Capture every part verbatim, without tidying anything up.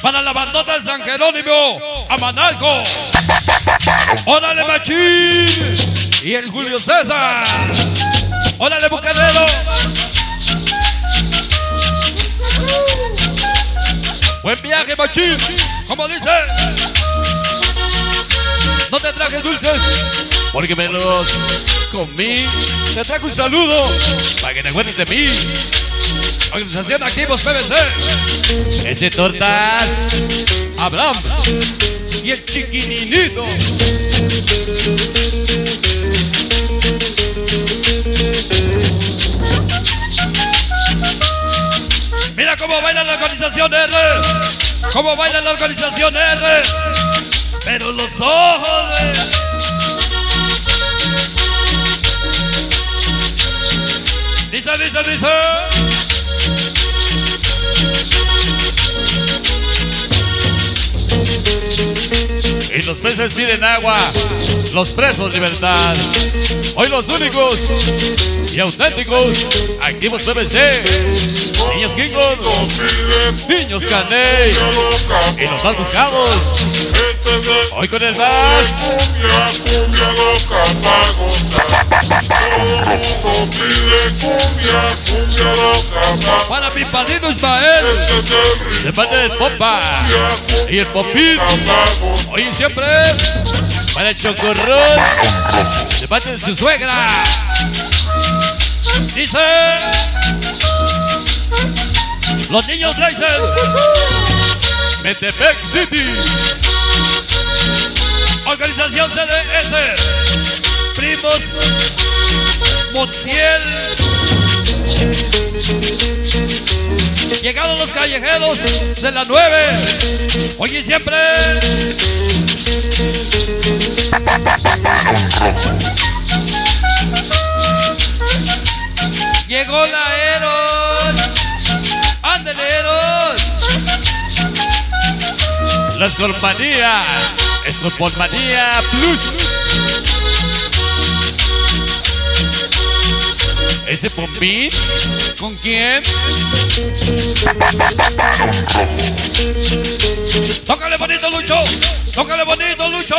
Para la bandota de San Jerónimo, a Manalco. Órale, Machín. Y el Julio César. Órale, Bucanero. Buen viaje, Machín. Como dice. No te traje dulces porque me los comí. Te traje un saludo para que te acuerdes de mí. Organización Activos P V C. Ese Tortas Abraham y el Chiquininito. Mira cómo baila la organización R. Cómo baila la organización R. Pero los ojos de... Dice, dice, dice. Y los peces piden agua, los presos libertad. Hoy los únicos y auténticos Activos P V C. Niños Kingos, niños Caney y los más buscados. Hoy con el más. Para mi padrino Ismael, de parte del Pompa y el Popín. Hoy y siempre para el Chocorrón, de parte de su suegra. Dice los niños Blazer, Metepec City. Organización C D S, Primos Montiel. Llegados los callejeros de la nueve. Hoy y siempre. Llegó la Eros. Ándale, Eros. La Escormanía. Escormanía Plus. ¿Ese Pompín? ¿Con quién? tócale bonito, Lucho. Tócale bonito, Lucho.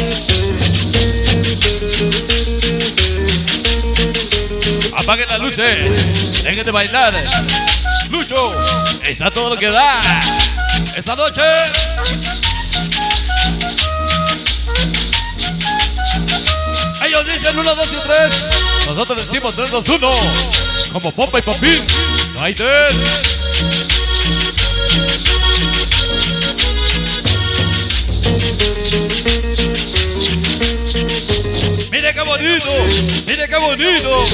Apaguen las luces. Dejen de bailar. Lucho, está todo lo que da. Esta noche. Ellos dicen uno, dos y tres. Nosotros decimos tres, dos, uno. Como Pompa y Popín. No hay tres. Mire qué bonito. Mire qué bonito.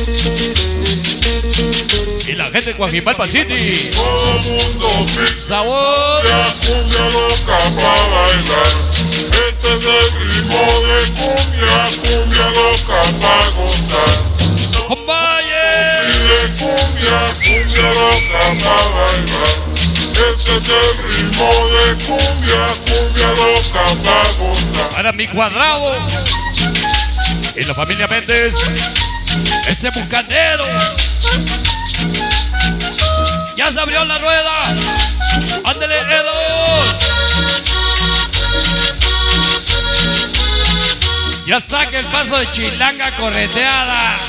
Y la gente de Coajimalpa City. Todo mundo pide Sabor. la cumbia loca para bailar. Este es el ritmo de cumbia, cumbia loca para gozar. Compañe. Pide cumbia, cumbia loca para bailar. Este es el ritmo de cumbia, cumbia loca para gozar. Para mi Cuadrado. Y la familia Méndez. Ese bucanero. Ya se abrió la rueda. Ándele, Edos. Ya saca el paso de chilanga correteada.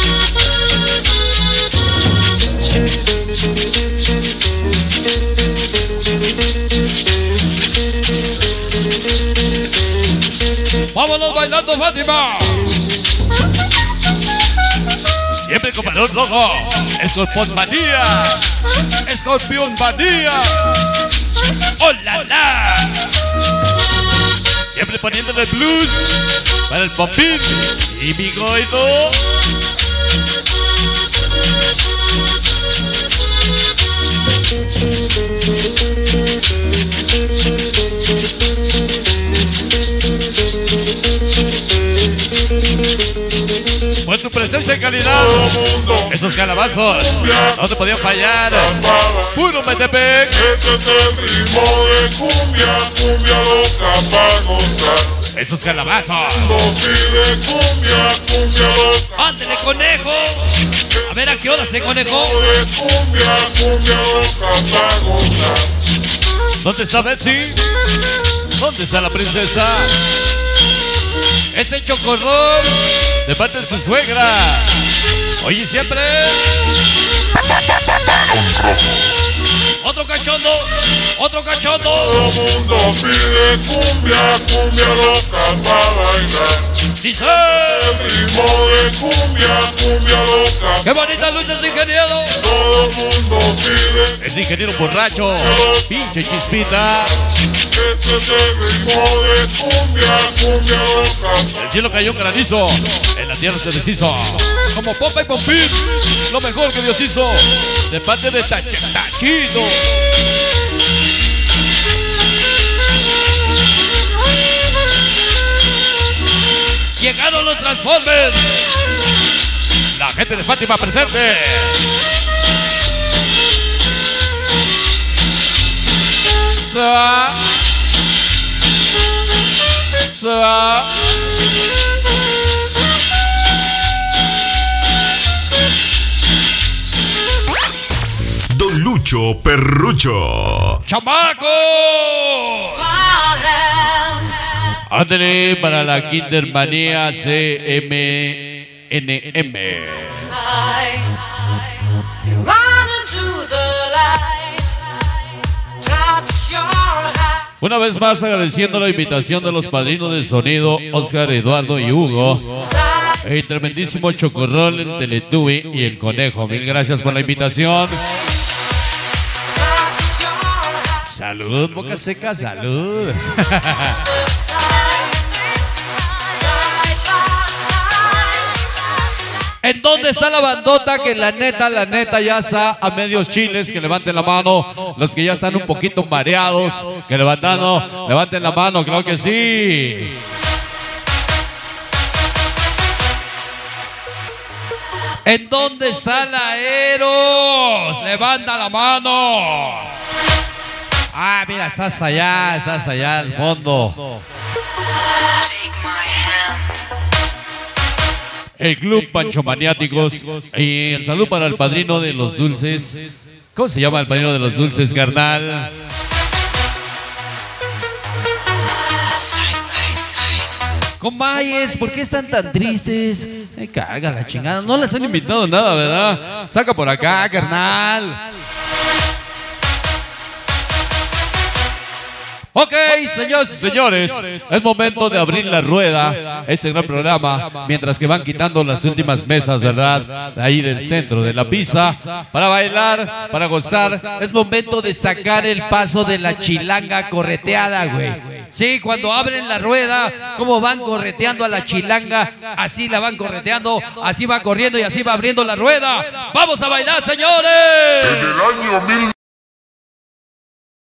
Vámonos bailando, Fátima. Siempre con balón rojo. Escorpión manía. Escorpión manía. ¡Hola, la! Siempre poniéndole el blues para el Popín y mi Goido. Por tu presencia y calidad, esos calabazos no te podían fallar. Puro Metepec. Este es el ritmo de cumbia, cumbia loca para gozar. Esos calabazos. Todo pide cumbia, cumbia loca. Ándele, conejo. A ver a qué hora se conejo. De cumbia, cumbia loca para gozar. ¿Dónde está Betsy? ¿Dónde está la princesa? Ese chocorrol de parte de su suegra. Oye, siempre. Otro cachondo, otro cachondo. Todo mundo pide cumbia, cumbia loca para bailar. Dice El ritmo de cumbia, cumbia loca. qué bonita Luis es ingeniero. Todo mundo pide. Es ingeniero borracho. Pinche chispita. Este es el ritmo de cumbia, cumbia loca. El cielo cayó un granizo. En la tierra se deshizo. Como Popa y Pompín. Lo mejor que Dios hizo. De parte de Tach Tachito. Llegaron los Transformers. La gente de Fátima presente. Se va. Se va. Don Lucho Perrucho. ¡Chamaco! Ándale para la Kindermanía C M N M. Una vez más agradeciendo la invitación de los padrinos de sonido Oscar, Eduardo y Hugo. El tremendísimo Chocorrol, el Teletubby y el Conejo. Mil gracias por la invitación. Salud, boca seca, salud. ¿En dónde está la bandota que la neta, la neta ya está a medios chiles? Que levanten la mano. Los que ya están un poquito mareados, que levantando, levanten la mano, claro que sí. ¿En dónde está la Eros? Levanta la mano. Ah, mira, estás allá, estás allá al fondo. El Club Pancho Maniáticos. Y el saludo para el padrino de los dulces. ¿Cómo se llama el padrino de los dulces, carnal? Comayes, ¿por qué están tan tristes? Se carga la chingada. No les han invitado nada, ¿verdad? Saca por acá, carnal. Ok, señores y señores, es momento de abrir la rueda, este gran programa, mientras que van quitando las últimas mesas, ¿verdad? De ahí del centro de la pista, para bailar, para gozar. Es momento de sacar el paso de la chilanga correteada, güey. Sí, cuando abren la rueda, cómo van correteando a la chilanga, así la van correteando, así va corriendo y así va abriendo la rueda. ¡Vamos a bailar, señores! En el año mil